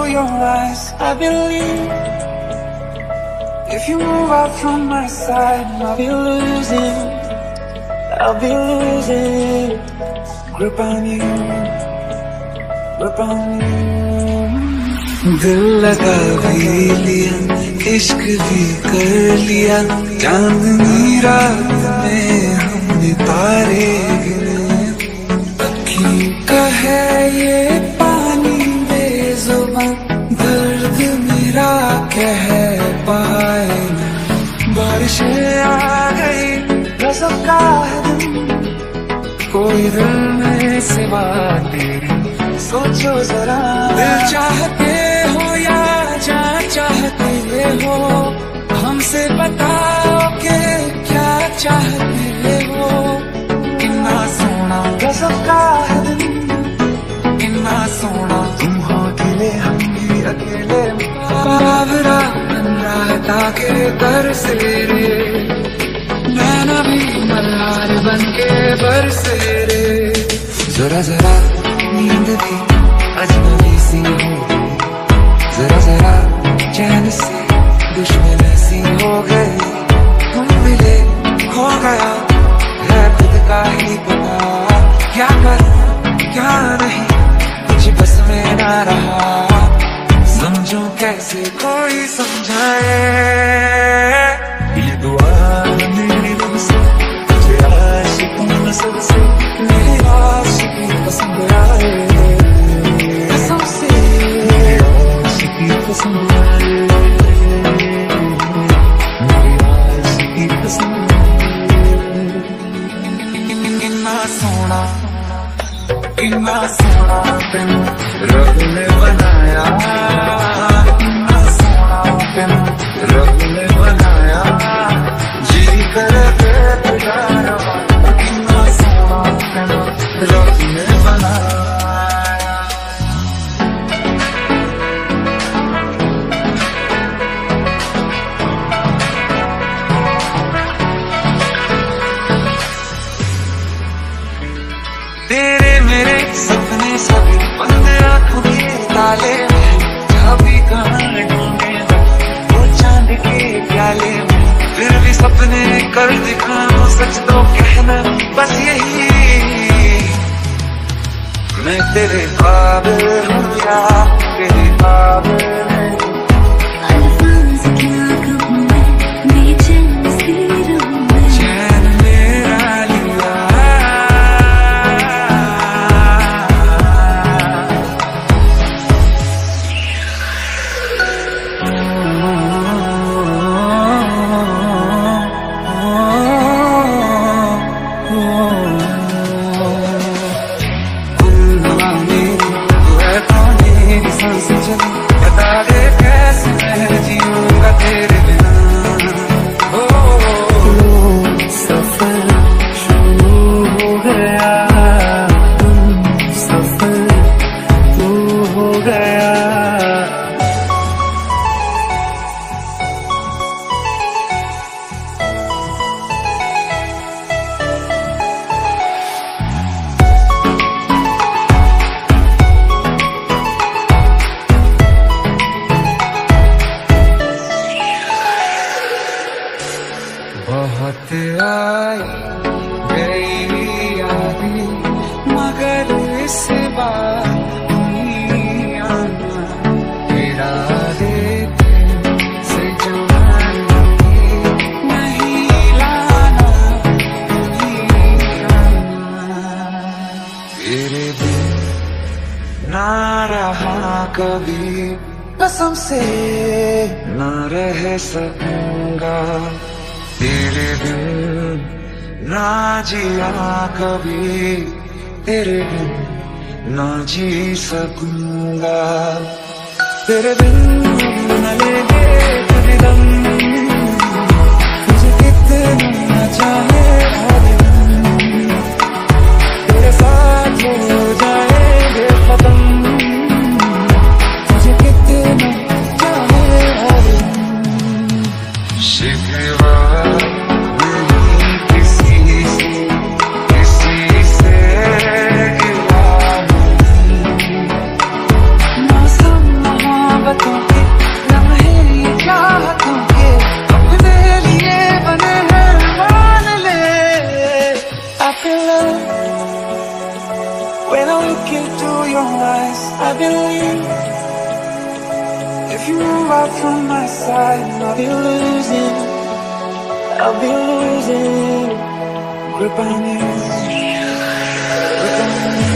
your eyes, I believe. If you move out from my side, I'll be losing grip on you, grip on you. दिल लगा भी लिया, इश्क भी कर लिया, चांदनी रात में हमने तारे गिने। अखी का है ये पानी बेजुबान, दर्द मेरा कह पाए ना। बारिशें आ गई, रज़्क़ का है दिन, कोई दिल में सिवा तेरे, सोचो जरा। दिल चाहते हो या जान चाहते हो, हमसे बताओ कि क्या चाहते हो। कितना सोना रज़्क़ का है दिन, कितना सोना तुम हो अकेले, हम भी अकेले। बाबरा बन रहा के तरसे रे, नैना भी मल्हार बन के बरसे रे। जरा जरा नींद भी अजनबी सी हो, जरा जरा चैन से दुश्मन सी हो गई। तुम मिले हो गया है खुद का ही पता, क्या करूं क्या नहीं कुछ बस में ना रहा। समझो कैसे कोई समझाए, ये दुआ मेरी रब से, तुझे आशिकों में सबसे मेरी आशिकी पसंद आए। कसम से मेरी आशिकी पसंद आए, मेरी आशिकी पसंद आए। कितना सोना तेन रब ने बनाया, कितना सोना तेन रब ने बनाया। जी करे तेरा रवा, कितना सोना तेन रब ने बनाया। तेरे मेरे सपने सभी बंद आँखों के ताले में, चाबी कहाँ ढूंढे वो चांद के प्याले में। फिर भी सपने कर दिखाऊं, सच तो कहना बस यही, मैं तेरे काबिल हूँ या तेरे काबिल नहीं। बता दे कैसे मैं जीऊंगा तेरे बिना। सफर शुरू हो गया, सफर शुरू हो गया। बहुत आई गई यादें, मगर इस बार नहीं आना। तेरा देते से जवानी नहीं लाना, नहीं आना। तेरे बिन ना रहा कभी, कसम से ना रह सकूंगा। तेरे बिन ना जिया कभी, तेरे बिन ना जी सकूंगा। तेरे बिन न लेंगे कभी दम, तुझे कितना चाहे हर दिन, तेरे साथ हो जाएंगे खत्म। तुझे कितना चाहे हर दिन, शिकवा मौसम you out from my side, and I'll be losing grip on you, grip on you.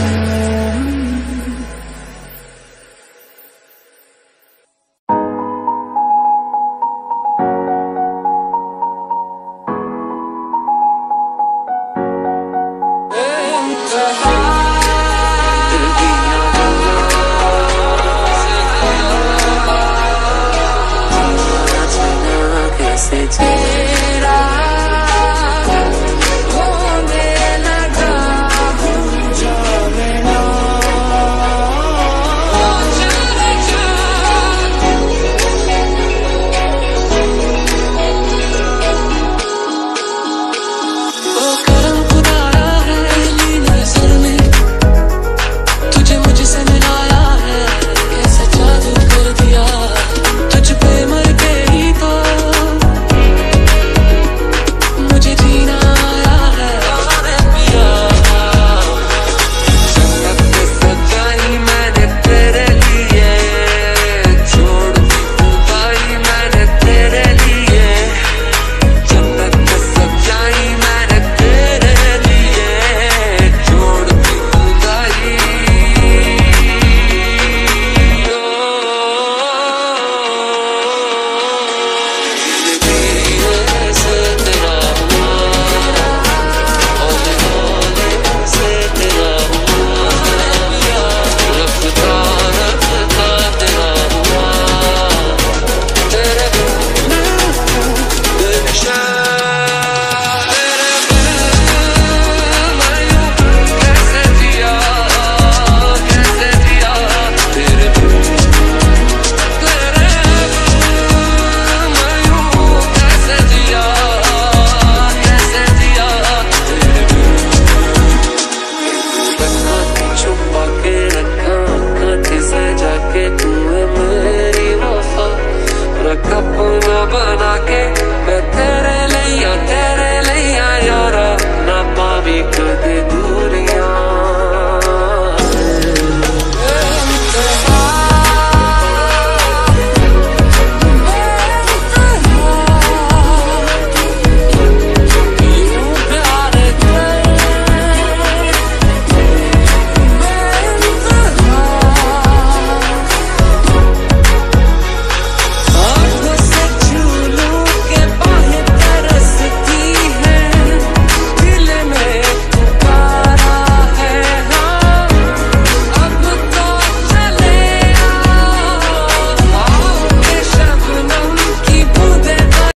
Say